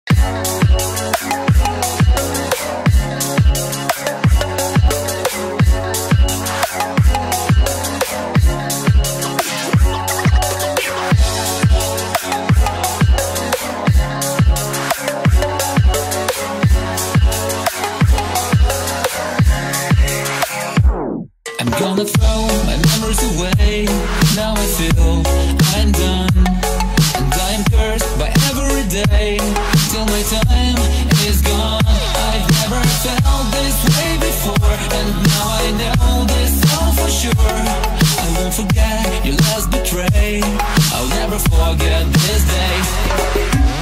I'm gonna throw my memories away. Now I feel I'm done, and I am cursed by every day till my time is gone. I've never felt this way before, and now I know this all for sure. I won't forget your last betray. I'll never forget this day.